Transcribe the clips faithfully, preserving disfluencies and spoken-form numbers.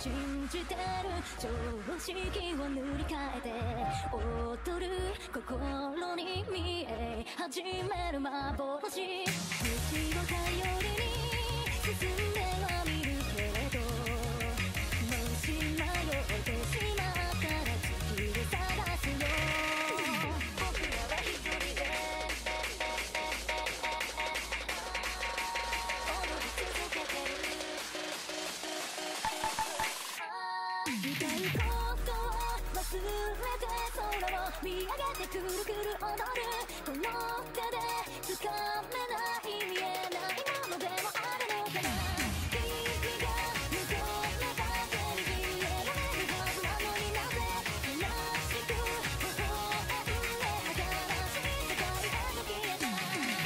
信じてる常識を塗り替えて踊る心に見え始める幻道を頼りに進んではみるけれどもし迷ってしまったら次を探すよ僕らは一人で踊り続けてる痛いことを忘れて空を見上げてくるくる踊るこの手で掴めない見えないものでもあるのかな君が望めば全部見えられるはずなのになぜ悲しく微笑んで新しい世界へと消えた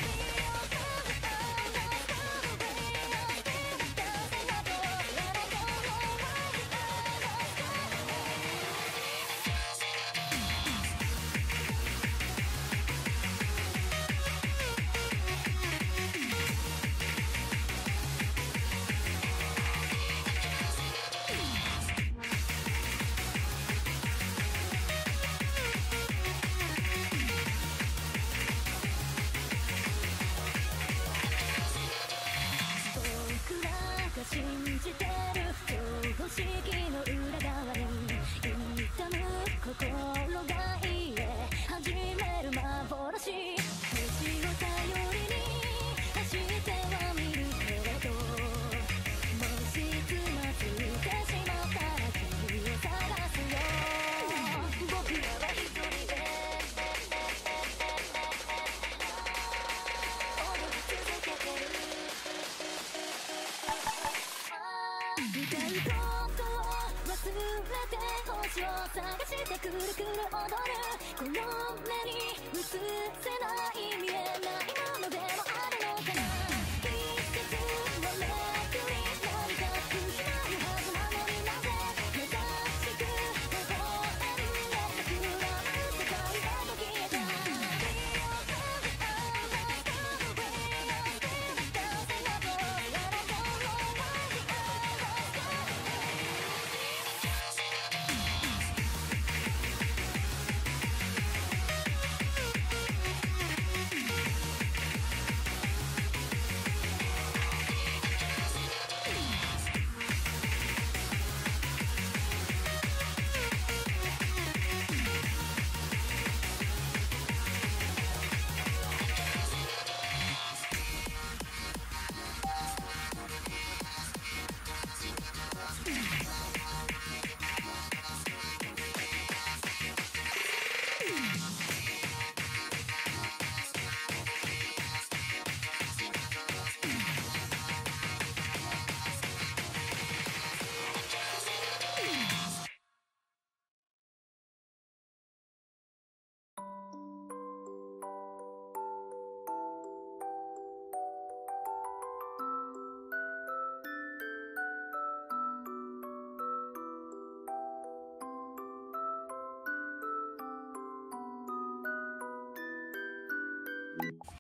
信じてる常識の裏側に痛む心が癒え始める幻星を頼りに走ってはみるけれどもしつまずいてしまったら君を探すよ僕らは一人で踊り続けてる痛いことを忘れて星を探してくるくる踊るこの目に映せない見えないものでもあるのかな季節のめくり何か失うはずなのになぜ優しく微笑んで膨らむ世界へと消えた